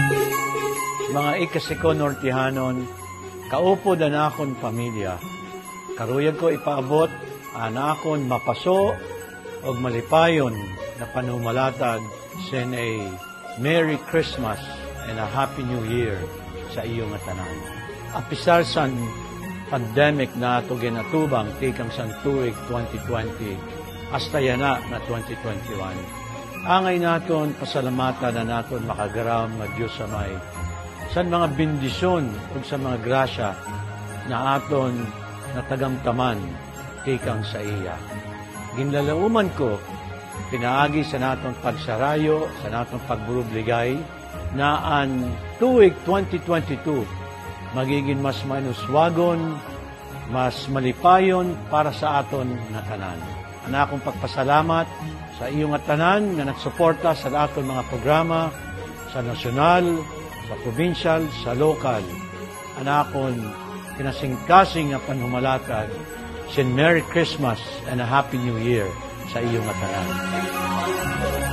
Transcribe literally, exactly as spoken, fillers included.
Mga ikasiko nortihanon, kaupod na akon pamilya. Karuyag ko ipaabot, ana akon mapaso o malipayon na panumalatag sen a Merry Christmas and a Happy New Year sa iyo nga tanan. Apisar san pandemic na ito ginatubang tikang san tuig twenty twenty hasta yana na twenty twenty-one. Angay naton pasalamatan na naton makagaram nga Diyos sa may san mga bendisyon ug sa mga grasya na aton natagamtaman tikang sa iya. Ginlalauman ko, pinaagi sa naton pagsarayo, sa naton pagburubligay, na ang tuig twenty twenty-two magiging mas manuswagon, mas malipayon para sa aton na tanan. Ana akong pagpasalamat sa iyong tanan nga nagsuporta sa aton mga programa sa nasyonal, sa provincial, sa lokal. Anakon, pinasingkasing nga panhumalatag, sin Merry Christmas and a Happy New Year sa iyong tanan.